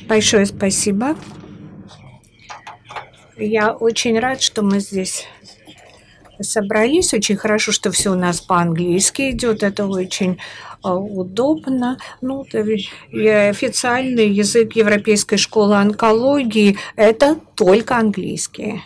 Большое спасибо. Я очень рад, что мы здесь собрались. Очень хорошо, что все у нас по-английски идет. Это очень удобно. Ну, и официальный язык Европейской школы онкологии – это только английский.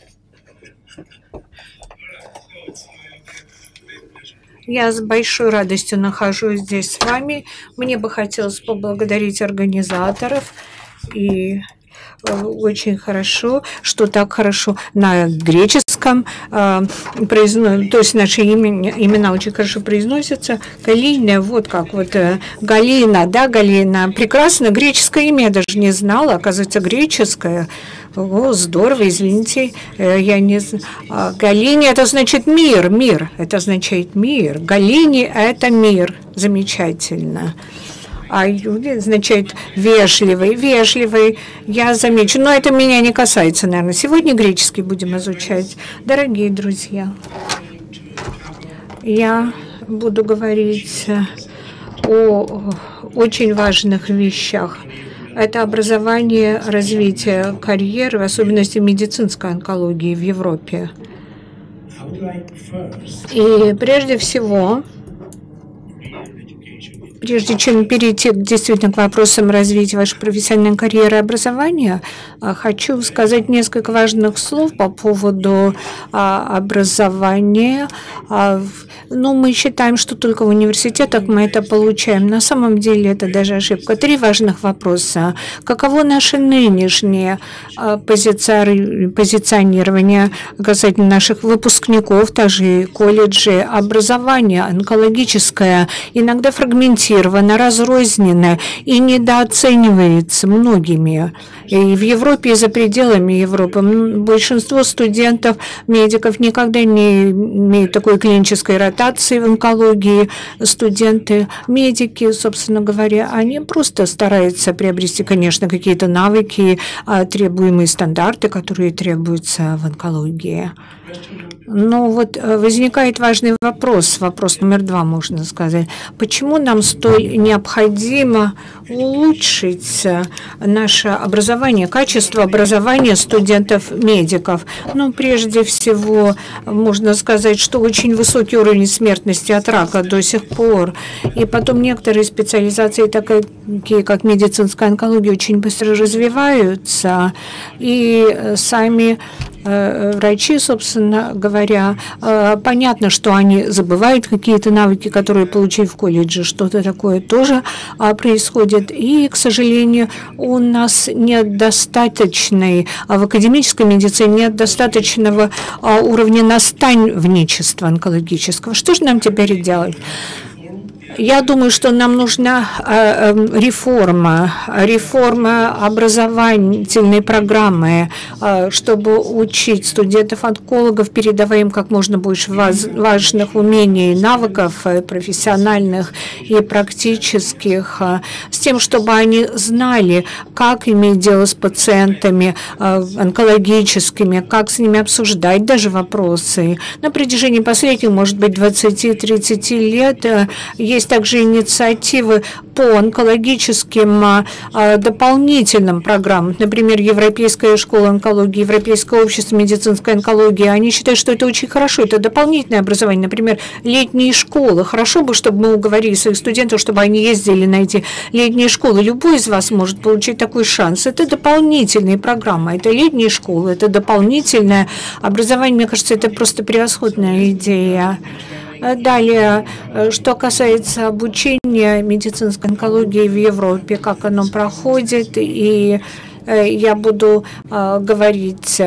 Я с большой радостью нахожусь здесь с вами. Мне бы хотелось поблагодарить организаторов. И очень хорошо, что так хорошо на греческом произносится, то есть наши имена очень хорошо произносятся. Галина, вот как вот Галина, да, Галина. Прекрасно, греческое имя я даже не знала, оказывается, греческое. О, здорово, извините, я не знаю. Галине это значит мир, мир, это означает мир. Галине это мир, замечательно. А Юли означает вежливый, вежливый, я замечу. Но это меня не касается, наверное. Сегодня греческий будем изучать. Дорогие друзья, я буду говорить о очень важных вещах. Это образование, развитие карьеры, в особенности медицинской онкологии в Европе. И прежде всего, прежде чем перейти действительно к вопросам развития вашей профессиональной карьеры и образования, хочу сказать несколько важных слов по поводу образования. Ну, мы считаем, что только в университетах мы это получаем. На самом деле это даже ошибка. 3 важных вопроса. Каково наше нынешнее позиционирование касательно наших выпускников, также и колледжи, образование онкологическое, иногда фрагментировано, разрозненно и недооценивается многими. И в Европе, и за пределами Европы. Большинство студентов, медиков никогда не имеют такой клинической ротации в онкологии. Студенты, медики, собственно говоря, они просто стараются приобрести, конечно, какие-то навыки, требуемые стандарты, которые требуются в онкологии. Но вот возникает важный вопрос, вопрос номер 2, можно сказать. Почему нам столь необходимо улучшить наше образование, качество образования студентов-медиков? Ну, прежде всего, можно сказать, что очень высокий уровень смертности от рака до сих пор. И потом некоторые специализации, такие как медицинская онкология, очень быстро развиваются. И сами врачи, собственно говоря, понятно, что они забывают какие-то навыки, которые получили в колледже, что-то такое тоже происходит. И, к сожалению, у нас нет достаточной, в академической медицине нет достаточного уровня наставничества онкологического. Что же нам теперь делать? Я думаю, что нам нужна реформа образовательной программы, чтобы учить студентов-онкологов, передавая им как можно больше важных умений, навыков профессиональных и практических, с тем, чтобы они знали, как иметь дело с пациентами онкологическими, как с ними обсуждать даже вопросы. На протяжении последних, может быть, 20-30 лет есть также инициативы по онкологическим дополнительным программам. Например, Европейская школа онкологии, Европейское общество медицинской онкологии. Они считают, что это очень хорошо, это дополнительное образование. Например, летние школы. Хорошо бы, чтобы мы уговорили своих студентов, чтобы они ездили на эти летние школы. Любой из вас может получить такой шанс. Это дополнительные программы, это летние школы, это дополнительное образование. Мне кажется, это просто превосходная идея. Далее, что касается обучения медицинской онкологии в Европе, как оно проходит, и я буду говорить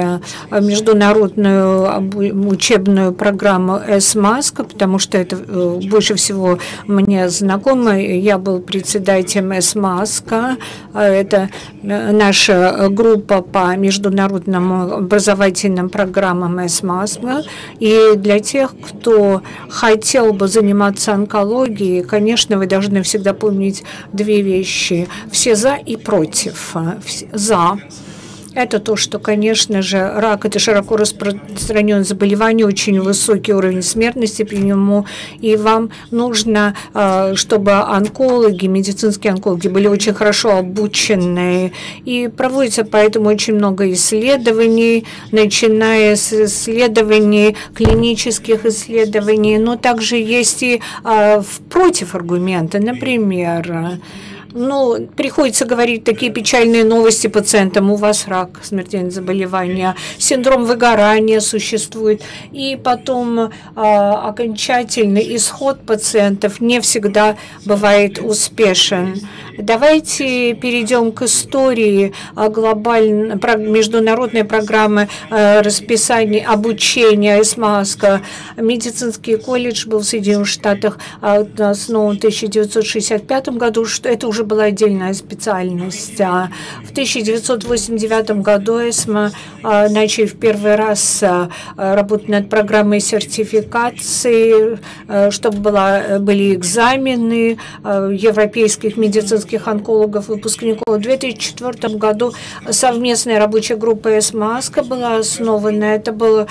международную учебную программу ESMASC, потому что это больше всего мне знакомо. Я был председателем ESMASC. Это наша группа по международным образовательным программам ESMASC. И для тех, кто хотел бы заниматься онкологией, конечно, вы должны всегда помнить 2 вещи. Все за и против. За. Это то, что, конечно же, рак – это широко распространенное заболевание, очень высокий уровень смертности при нему, и вам нужно, чтобы онкологи, медицинские онкологи были очень хорошо обучены, и проводится поэтому очень много исследований, начиная с исследований, клинических исследований, но также есть и против аргументы, например, приходится говорить такие печальные новости пациентам. У вас рак, смертельное заболевание, синдром выгорания существует. И потом окончательный исход пациентов не всегда бывает успешен. Давайте перейдем к истории глобальной международной программы расписания обучения СМАСКа. Медицинский колледж был в Соединенных Штатах основан в 1965 году. Это уже была отдельная специальность. В 1989 году ЭСМА начали в первый раз работать над программой сертификации, чтобы были экзамены европейских медицинских онкологов, выпускников. В 2004 году совместная рабочая группа СМАСКа была основана. Это была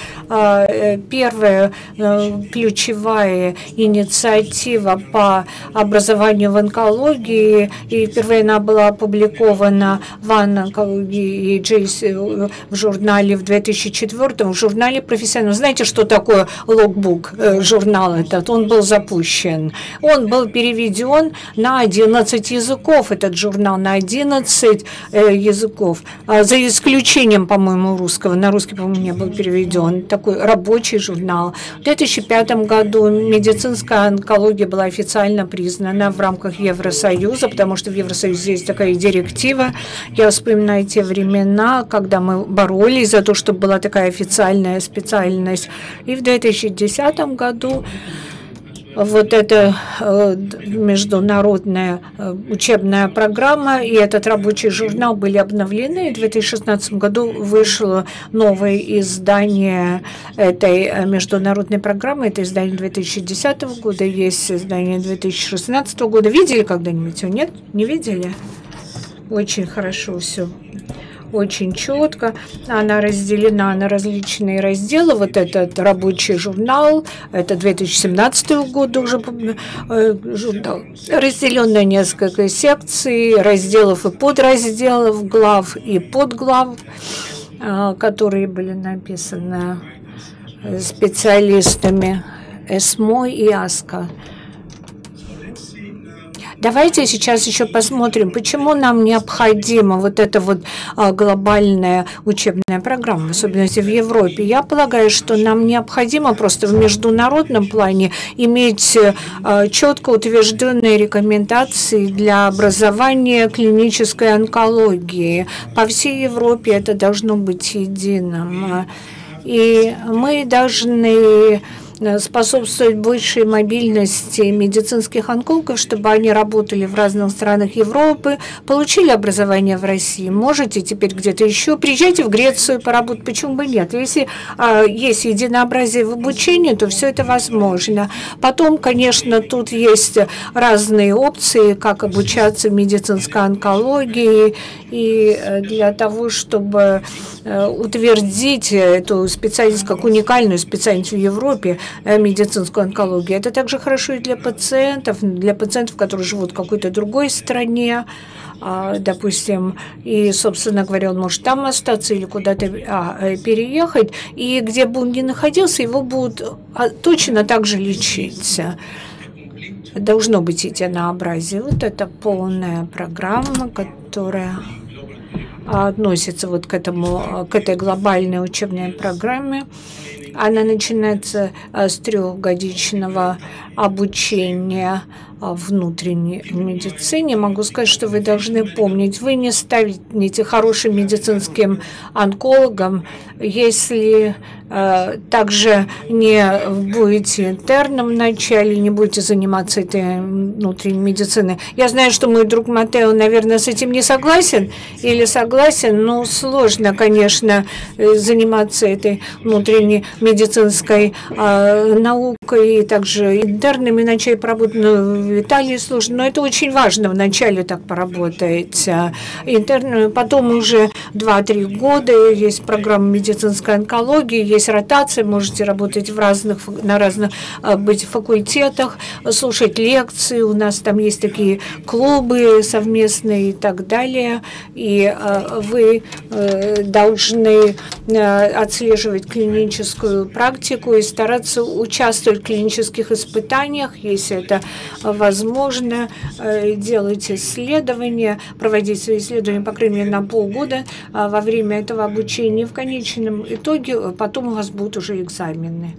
первая ключевая инициатива по образованию в онкологии, и впервые она была опубликована в онкологии и JACE в журнале в 2004, в журнале профессиональном. Знаете, что такое логбук, журнал этот? Он был запущен. Он был переведен на 11 языков, этот журнал, на 11 языков, за исключением, по-моему, русского. На русский, по-моему, не был переведен. Такой рабочий журнал. В 2005 году медицинская онкология была официально признана в рамках Евросоюза, потому что в Евросоюзе есть такая директива. Я вспоминаю те времена, когда мы боролись за то, чтобы была такая официальная специальность. И в 2010 году вот эта международная учебная программа и этот рабочий журнал были обновлены. И в 2016 году вышло новое издание этой международной программы. Это издание 2010 года, есть издание 2016 года. Видели когда-нибудь его? Нет? Не видели? Очень хорошо все. Очень четко. Она разделена на различные разделы. Вот этот рабочий журнал, это 2017 года уже журнал, разделен на несколько секций, разделов и подразделов, глав и подглав, которые были написаны специалистами ЭСМО и АСКО. Давайте сейчас еще посмотрим, почему нам необходима вот эта вот глобальная учебная программа, в особенности в Европе. Я полагаю, что нам необходимо просто в международном плане иметь четко утвержденные рекомендации для образования клинической онкологии. По всей Европе это должно быть единым. И мы должны способствовать большей мобильности медицинских онкологов, чтобы они работали в разных странах Европы, получили образование в России. Можете теперь где-то еще. Приезжайте в Грецию поработать, почему бы нет? Если есть единообразие в обучении, то все это возможно. Потом, конечно, тут есть разные опции, как обучаться в медицинской онкологии. И для того, чтобы утвердить эту специальность как уникальную специальность в Европе, медицинскую онкологию. Это также хорошо и для пациентов, которые живут в какой-то другой стране, допустим, и, собственно говоря, он может там остаться или куда-то переехать, и где бы он ни находился, его будут точно так же лечить. Должно быть единообразие. Вот это полная программа, которая относится вот к этой глобальной учебной программе. Она начинается с трехгодичного обучения внутренней медицине. Могу сказать, что вы должны помнить, вы не станете хорошим медицинским онкологом, если также не будете интерном вначале, не будете заниматься этой внутренней медициной. Я знаю, что мой друг Матео, наверное, с этим не согласен или согласен, но сложно, конечно, заниматься этой внутренней медицинской наукой, хирург, и также интерном вначале поработать, в Италии сложно, но это очень важно вначале так поработать. Интерн, потом уже 2-3 года есть программа медицинской онкологии, есть ротация, можете работать на разных быть факультетах, слушать лекции, у нас там есть такие клубы совместные и так далее, и вы должны отслеживать клиническую практику и стараться участвовать в клинических испытаниях, если это возможно, делать исследования, проводить свои исследования, по крайней мере, на полгода во время этого обучения. В конечном итоге потом у вас будут уже экзамены.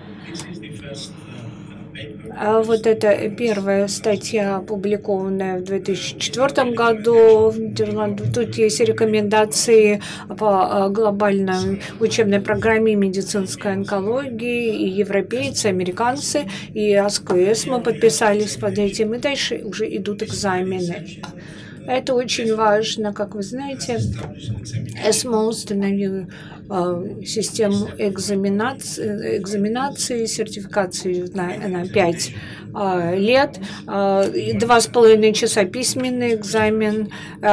Вот это первая статья, опубликованная в 2004 году. Тут есть рекомендации по глобальной учебной программе медицинской онкологии. И европейцы, американцы, и АСКО и ЭСМО подписались под этим. И дальше уже идут экзамены. Это очень важно, как вы знаете. ЭСМО установил систему экзаменации, сертификации на 5 лет, 2,5 часа письменный экзамен,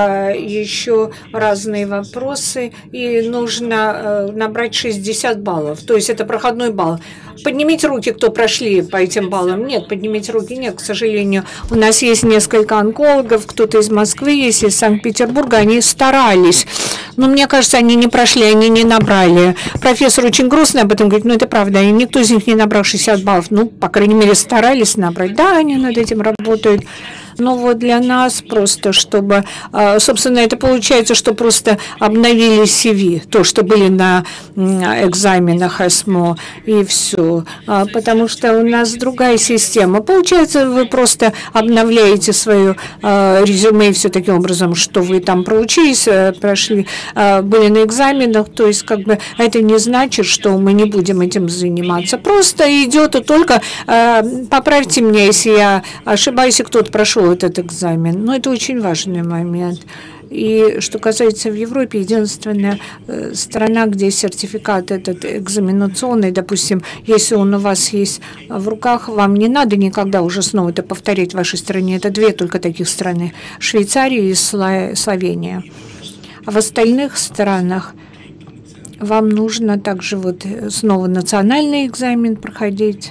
еще разные вопросы, и нужно набрать 60 баллов, то есть это проходной балл. Поднимите руки, кто прошли по этим баллам. Нет, поднимите руки. Нет, к сожалению. У нас есть несколько онкологов, кто-то из Москвы есть, из Санкт-Петербурга. Они старались. Но мне кажется, они не прошли, они не набрали. Профессор очень грустно об этом говорит, но это правда. И никто из них не набрал 60 баллов. Ну, по крайней мере, старались набрать. Да, они над этим работают. Но вот для нас просто, чтобы, собственно, это получается, что просто обновили CV, то, что были на экзаменах ЭСМО, и все. Потому что у нас другая система. Получается, вы просто обновляете свое резюме и все таким образом, что вы там проучились, прошли, были на экзаменах. То есть, как бы, это не значит, что мы не будем этим заниматься. Просто идет и только, поправьте меня, если я ошибаюсь, и кто-то прошел этот экзамен. Но это очень важный момент. И что касается в Европе, единственная страна, где сертификат этот экзаменационный, допустим, если он у вас есть в руках, вам не надо никогда уже снова это повторять в вашей стране. Это 2 только таких страны – Швейцария и Словения. А в остальных странах вам нужно также вот снова национальный экзамен проходить.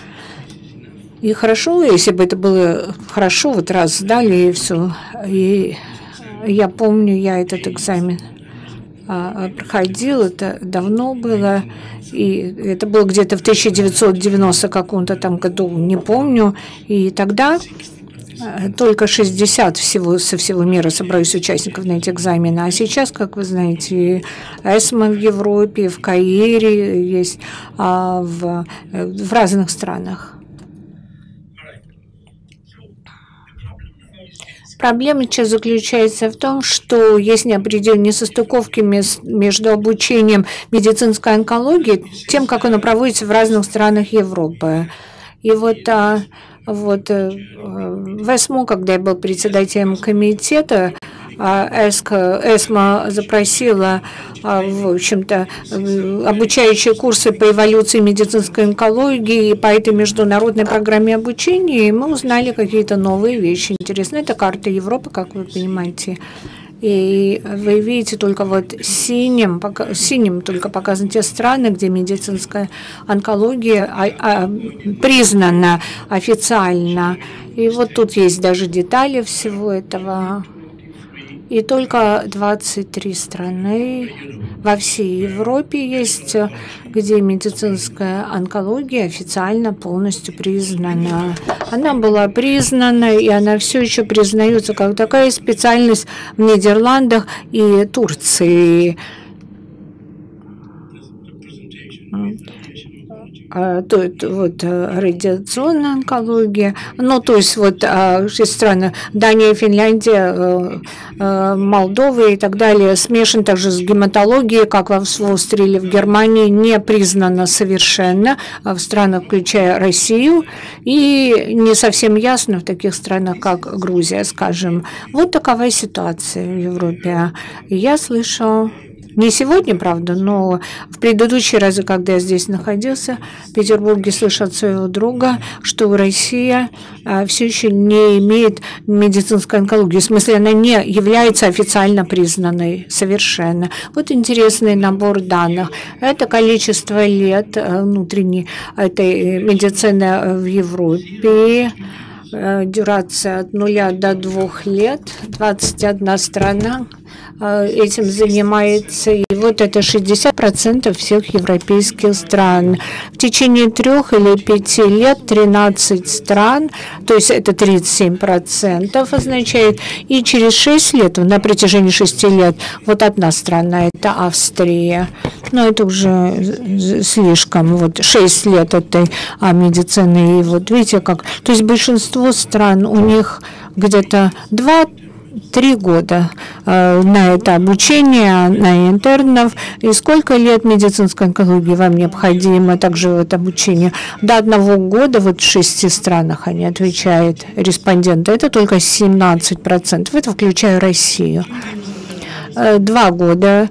И хорошо, если бы это было хорошо, вот раз сдали и все. И я помню, я этот экзамен проходил, это давно было, и это было где-то в 1990 каком-то там году, не помню. И тогда только 60 со всего мира собрались участников на эти экзамены. А сейчас, как вы знаете, ЭСМО в Европе, в Каире есть, в разных странах. Проблема сейчас заключается в том, что есть неопределенные несостыковки между обучением медицинской онкологии, тем, как оно проводится в разных странах Европы. И вот в ЭСМО, когда я был председателем комитета, ЭСМО запросила, в общем-то, обучающие курсы по эволюции медицинской онкологии по этой международной программе обучения, и мы узнали какие-то новые вещи интересные. Это карта Европы, как вы понимаете. И вы видите только вот синим только показаны те страны, где медицинская онкология признана официально. И вот тут есть даже детали всего этого. И только 23 страны во всей Европе есть, где медицинская онкология официально полностью признана. Она была признана, и она все еще признается как такая специальность в Нидерландах и Турции. Вот радиационная онкология, ну, то есть вот страны Дания, Финляндия, Молдова и так далее, смешан также с гематологией, как в Австрии или в Германии, не признано совершенно в странах, включая Россию, и не совсем ясно в таких странах, как Грузия, скажем. Вот такова ситуация в Европе. Я слышал Не сегодня, правда, но в предыдущие разы, когда я здесь находился, в Петербурге, слышал от своего друга, что Россия все еще не имеет медицинской онкологии. В смысле, она не является официально признанной совершенно. Вот интересный набор данных. Это количество лет внутренней этой медицины в Европе. Дюрация от 0 до 2 лет, 21 страна этим занимается, и вот это 60% всех европейских стран. В течение 3 или 5 лет 13 стран, то есть это 37% означает, и через 6 лет, на протяжении 6 лет, вот одна страна, это Австрия. Но это уже слишком, вот 6 лет этой медицины, и вот видите как, то есть большинство стран, у них где-то 2-3 года на это обучение, на интернов. И сколько лет медицинской онкологии вам необходимо, также вот обучение? До 1 года, вот в 6 странах они отвечают, респонденты. Это только 17%, это включая Россию. 2 года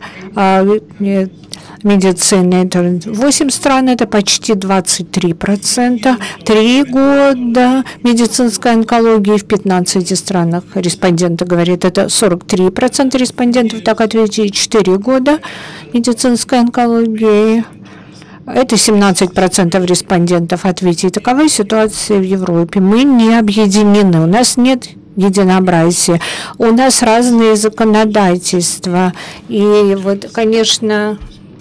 медицины, это 8 стран, это почти 23%. 3 года медицинской онкологии в 15 странах. Респонденты говорят, это 43% респондентов так ответили. 4 года медицинской онкологии. Это 17% респондентов ответили. Такова ситуация в Европе. Мы не объединены, у нас нет единообразия, у нас разные законодательства. И вот, конечно,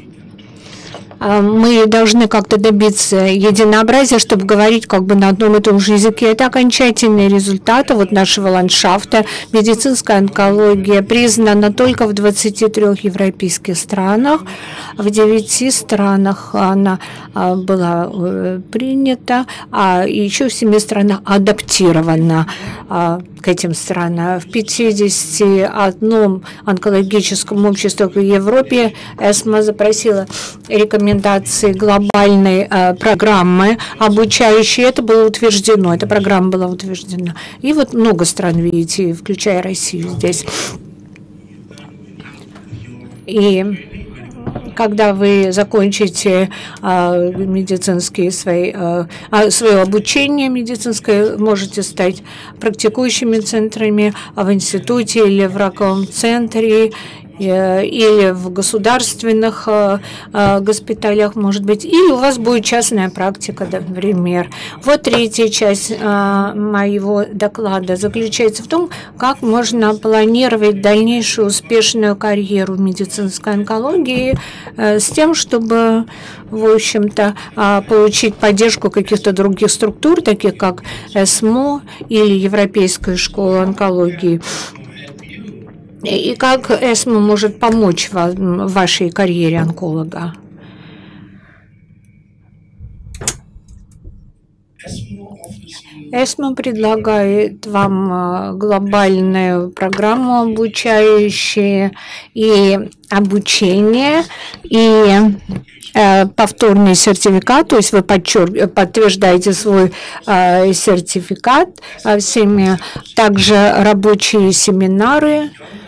мы должны как-то добиться единообразия, чтобы говорить как бы на одном и том же языке. Это окончательные результаты вот нашего ландшафта. Медицинская онкология признана только в 23 европейских странах. В 9 странах она была принята, а еще в 7 странах адаптирована к этим странам. В 51 онкологическом обществе в Европе ЭСМО запросила рекомендации глобальной программы обучающей. Это было утверждено, эта программа была утверждена. И вот много стран, видите, включая Россию здесь. И когда вы закончите медицинские свое обучение медицинское, можете стать практикующими центрами в институте или в раковом центре, или в государственных госпиталях, может быть, или у вас будет частная практика, например. Вот третья часть моего доклада заключается в том, как можно планировать дальнейшую успешную карьеру в медицинской онкологии с тем, чтобы, в общем-то, получить поддержку каких-то других структур, таких как ЭСМО или Европейская школа онкологии. И как ЭСМО может помочь в вашей карьере онколога? ЭСМО предлагает вам глобальную программу обучающую и обучение, и повторный сертификат, то есть вы подтверждаете свой сертификат всеми, также рабочие семинары,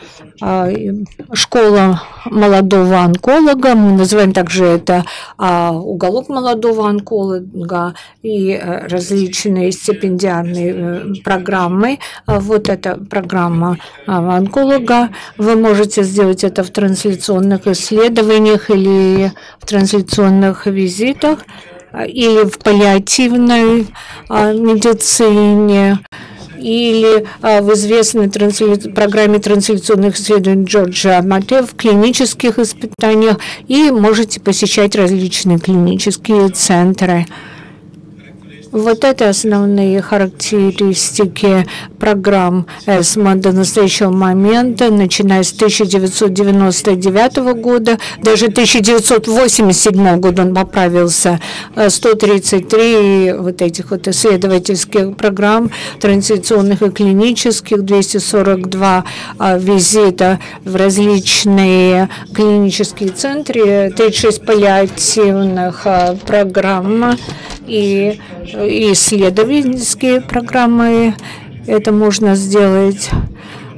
школа молодого онколога, мы называем также это уголок молодого онколога, и различные стипендиальные программы. Вот эта программа онколога. Вы можете сделать это в трансляционных исследованиях или в трансляционных визитах, или в паллиативной медицине, или в известной программе трансляционных исследований Джорджа Матео в клинических испытаниях, и можете посещать различные клинические центры. Вот это основные характеристики программ ЭСМО до настоящего момента, начиная с 1999 года, даже 1987 года он поправился, 133 вот этих вот исследовательских программ, трансляционных и клинических, 242 визита в различные клинические центры, 36 паллиативных программ и исследовательские программы. Это можно сделать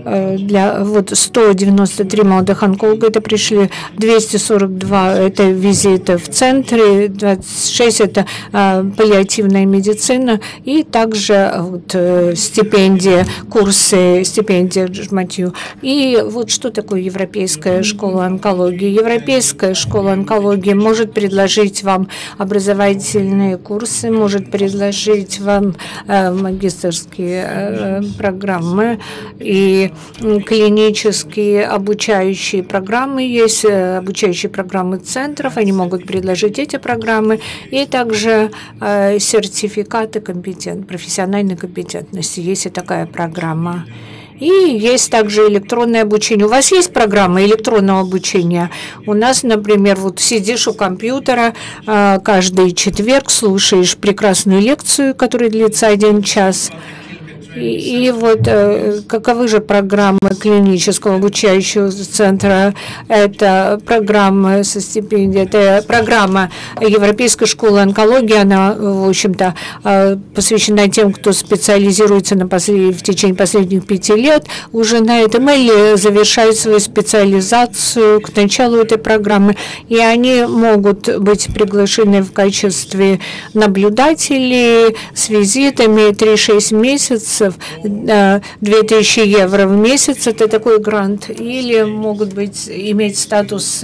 для вот 193 молодых онколога это пришли, 242 это визиты в центре, 26 это паллиативная медицина и также вот, стипендия, курсы, стипендия Матью. И вот что такое Европейская школа онкологии? Европейская школа онкологии может предложить вам образовательные курсы, может предложить вам магистерские программы и клинические обучающие программы. Есть обучающие программы центров, они могут предложить эти программы, и также сертификаты профессиональной компетентности. Есть и такая программа. И есть также электронное обучение. У вас есть программа электронного обучения? У нас, например, вот сидишь у компьютера, каждый четверг слушаешь прекрасную лекцию, которая длится 1 час. И вот каковы же программы клинического обучающего центра? Это программа со стипендией, это программа Европейской школы онкологии. Она, в общем-то, посвящена тем, кто специализируется в течение последних 5 лет. Уже на этом или завершают свою специализацию к началу этой программы. И они могут быть приглашены в качестве наблюдателей с визитами 3-6 месяцев. 2000 евро в месяц, это такой грант, или могут иметь статус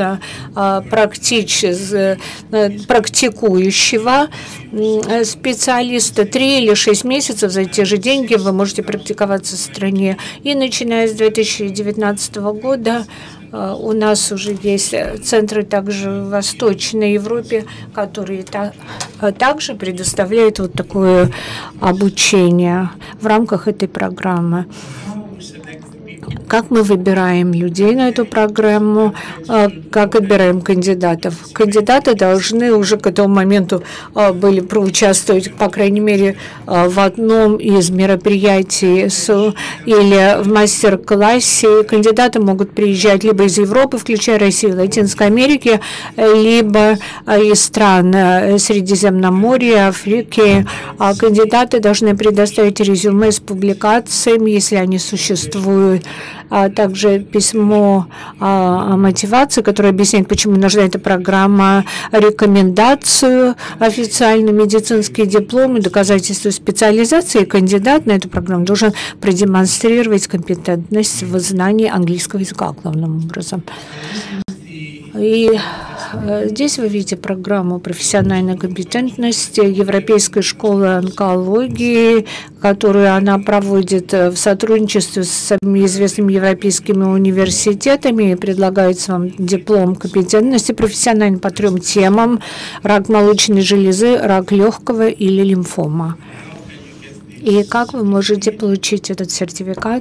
практикующего специалиста. 3 или 6 месяцев за те же деньги вы можете практиковаться в стране. И начиная с 2019 года у нас уже есть центры также в Восточной Европе, которые также предоставляют вот такое обучение в рамках этой программы. Как мы выбираем людей на эту программу, как отбираем кандидатов? Кандидаты должны уже к этому моменту были проучаствовать, по крайней мере, в одном из мероприятий или в мастер-классе. Кандидаты могут приезжать либо из Европы, включая Россию, Латинской Америки, либо из стран Средиземноморья, Африки. Кандидаты должны предоставить резюме с публикациями, если они существуют, а также письмо о мотивации, которое объясняет, почему нужна эта программа, рекомендацию, официальный медицинский диплом и доказательство специализации. Кандидат на эту программу должен продемонстрировать компетентность в знании английского языка главным образом. И здесь вы видите программу профессиональной компетентности Европейской школы онкологии, которую она проводит в сотрудничестве с самыми известными европейскими университетами и предлагает вам диплом компетентности профессиональной по 3 темам: рак молочной железы, рак легкого или лимфома. И как вы можете получить этот сертификат?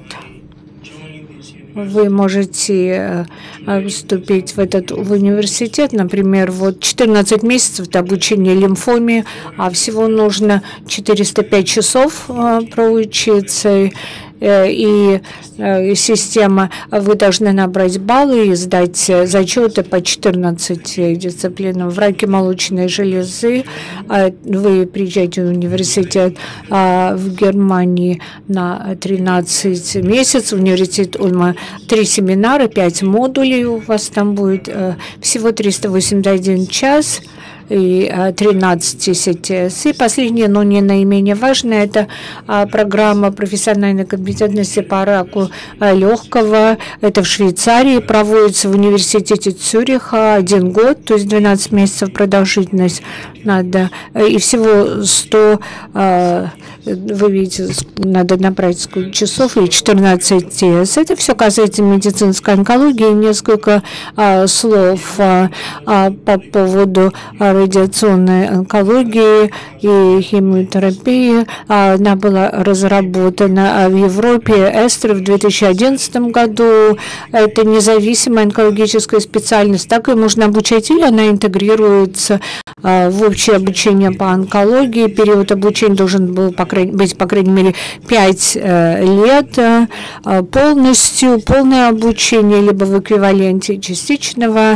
Вы можете вступить в университет, например, вот 14 месяцев это обучение лимфоме, а всего нужно 405 часов проучиться. И система, вы должны набрать баллы и сдать зачеты по 14 дисциплинам. В раке молочной железы вы приезжаете в университет в Германии на 13 месяцев, университет Ульма, 3 семинара, 5 модулей у вас там будет, всего 381 час. И 13 СТС. И последнее, но не наименее важное, это программа профессиональной компетентности по раку легкого. Это в Швейцарии, проводится в университете Цюриха 1 год, то есть 12 месяцев продолжительность надо. И всего 100, вы видите, надо набрать сколько часов, и 14 ТС. Это все касается медицинской онкологии. Несколько слов по поводу радиационной онкологии и химиотерапии. Она была разработана в Европе Эстер в 2011 году. Это независимая онкологическая специальность. Так и можно обучать, или она интегрируется в общее обучение по онкологии. Период обучения должен был быть, по крайней мере, 5 лет. Полное обучение, либо в эквиваленте частичного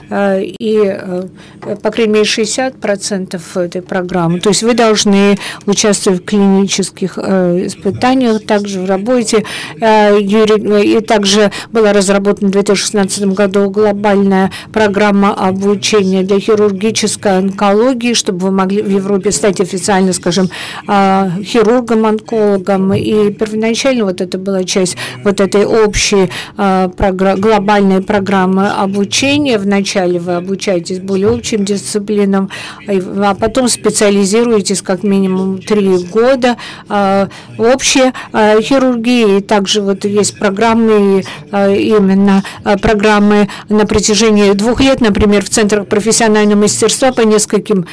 и, по крайней мере, 60% этой программы. То есть вы должны участвовать в клинических испытаниях, также в работе. И также была разработана в 2016 году глобальная программа обучения для хирургической онкологии, чтобы вы могли в Европе стать официально, скажем, хирургом, онкологом. И первоначально вот это была часть вот этой общей глобальной программы обучения. Вначале вы обучаетесь более общим дисциплинам, а потом специализируетесь как минимум 3 года в общей хирургии. И также вот есть программы, именно программы на протяжении 2 лет, например, в центрах профессионального мастерства по нескольким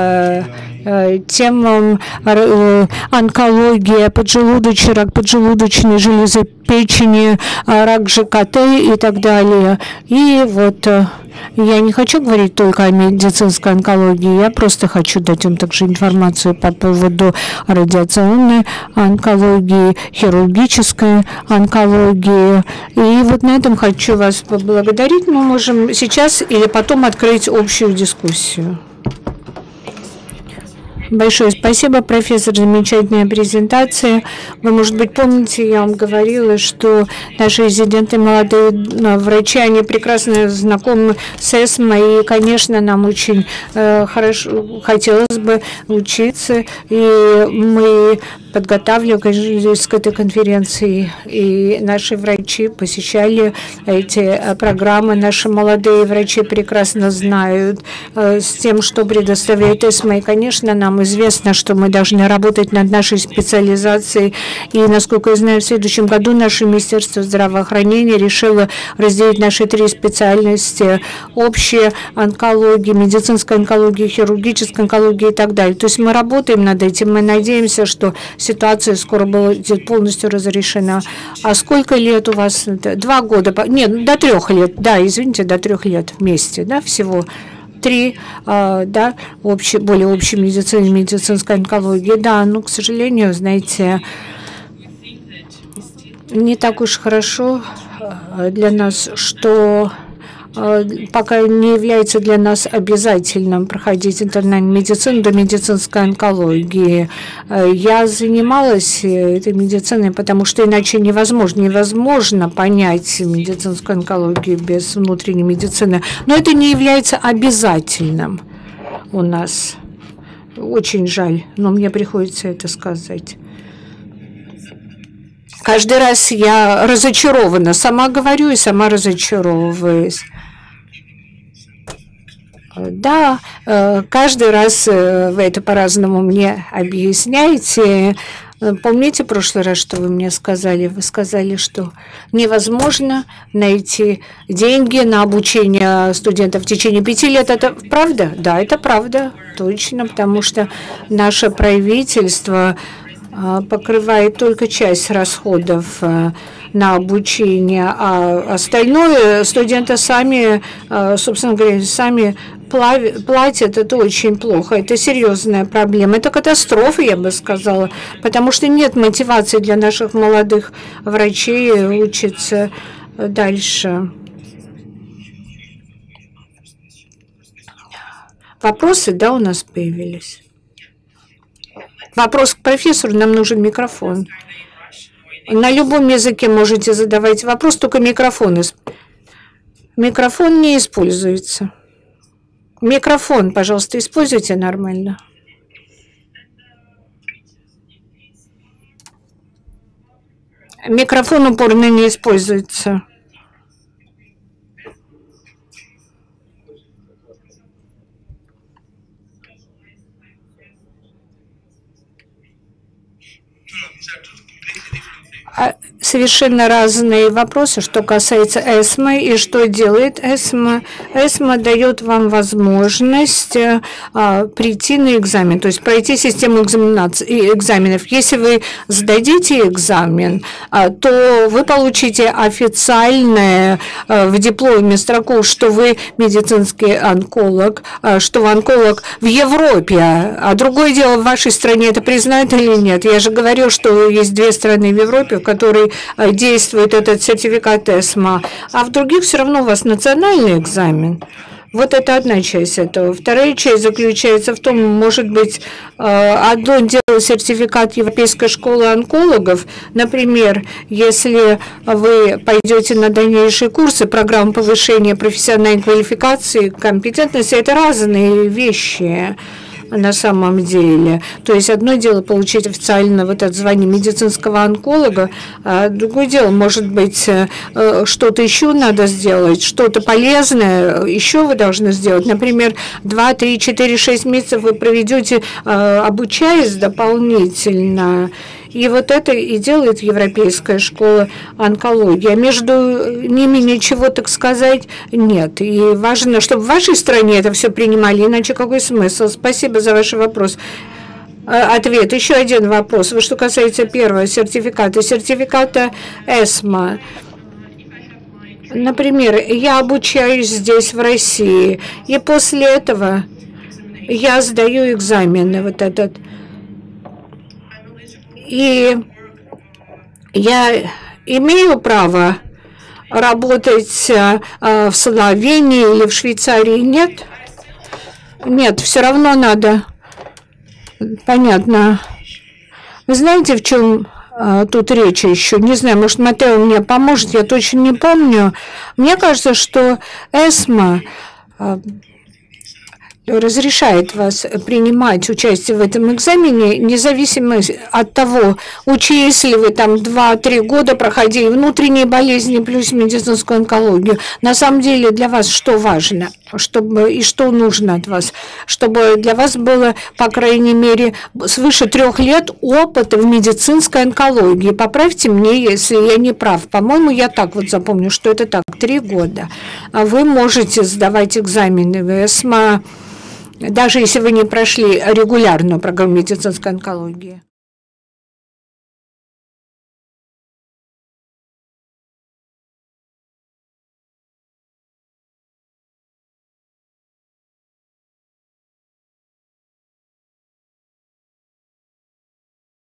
темам: онкология, поджелудочный рак, поджелудочной железы, печени, рак ЖКТ и так далее. И вот я не хочу говорить только о медицинской онкологии, я просто хочу дать вам также информацию по поводу радиационной онкологии, хирургической онкологии. И вот на этом хочу вас поблагодарить. Мы можем сейчас или потом открыть общую дискуссию. Большое спасибо, профессор, замечательная презентация. Вы, может быть, помните, я вам говорила, что наши резиденты, молодые врачи, они прекрасно знакомы с ЭСМО, и, конечно, нам очень хорошо хотелось бы учиться, и мы подготавливались к этой конференции, и наши врачи посещали эти программы. Наши молодые врачи прекрасно знают с тем, что предоставляет ЭСМО, и, конечно, нам известно, что мы должны работать над нашей специализацией, и, насколько я знаю, в следующем году наше Министерство здравоохранения решило разделить наши 3 специальности: общая онкология, медицинская онкология, хирургическая онкология и так далее. То есть мы работаем над этим, мы надеемся, что ситуация скоро будет полностью разрешена. А сколько лет у вас? 2 года? Нет, до 3 лет. Да, извините, до 3 лет вместе, да, всего 3, да, более общей медицины, медицинской онкологии. Да, но, к сожалению, знаете, не так уж хорошо для нас, что пока не является для нас обязательным проходить интернальную медицину до медицинской онкологии. Я занималась этой медициной, потому что иначе невозможно понять медицинскую онкологию без внутренней медицины. Но это не является обязательным у нас. Очень жаль, но мне приходится это сказать. Каждый раз я разочарована. Сама говорю и сама разочаровываюсь. Да, каждый раз вы это по-разному мне объясняете. Помните в прошлый раз, что вы мне сказали? Вы сказали, что невозможно найти деньги на обучение студентов в течение 5 лет. Это правда? Да, это правда, точно, потому что наше правительство покрывает только часть расходов на обучение, а остальное студенты сами, собственно говоря, сами платят. Это очень плохо, это серьезная проблема, это катастрофа, я бы сказала, потому что нет мотивации для наших молодых врачей учиться дальше. Вопросы, да, у нас появились? Вопрос к профессору, нам нужен микрофон. На любом языке можете задавать вопрос, только микрофон не используется. Микрофон, пожалуйста, используйте нормально. Микрофон упорно не используется. Совершенно разные вопросы, что касается ЭСМО и что делает ЭСМО. ЭСМО дает вам возможность прийти на экзамен, то есть пройти систему экзаменов. Если вы сдадите экзамен, то вы получите официальное в дипломе строку, что вы медицинский онколог, что вы онколог в Европе. А другое дело, в вашей стране это признают или нет. Я же говорю, что есть 2 страны в Европе, в которой действует этот сертификат ЭСМО, а в других все равно у вас национальный экзамен. Вот это одна часть этого. Вторая часть заключается в том, может быть, одно дело сертификат Европейской школы онкологов. Например, если вы пойдете на дальнейшие курсы, программы повышения профессиональной квалификации, компетентности, это разные вещи на самом деле. То есть одно дело получить официально вот это звание медицинского онколога, а другое дело, может быть, что-то еще надо сделать, что-то полезное еще вы должны сделать. Например, 2, 3, 4, 6 месяцев вы проведете, обучаясь дополнительно. И вот это и делает Европейская школа онкологии. А между ними ничего, так сказать, нет. И важно, чтобы в вашей стране это все принимали, иначе какой смысл? Спасибо за ваш вопрос. Ответ. Еще один вопрос. Вот что касается первого сертификата ESMA. Например, я обучаюсь здесь, в России, и после этого я сдаю экзамены, вот этот. И я имею право работать в Словении или в Швейцарии? Нет? Нет, все равно надо. Понятно. Вы знаете, в чем тут речь еще? Не знаю, может, Матео мне поможет, я точно не помню. Мне кажется, что ESMA разрешает вас принимать участие в этом экзамене, независимо от того, учились ли вы там 2-3 года, проходили внутренние болезни плюс медицинскую онкологию. На самом деле для вас что важно, чтобы и что нужно от вас, чтобы для вас было, по крайней мере, свыше 3 лет опыта в медицинской онкологии. Поправьте мне, если я не прав. По-моему, я так вот запомню, что это так, 3 года. А вы можете сдавать экзамены в ESMA, даже если вы не прошли регулярную программу медицинской онкологии.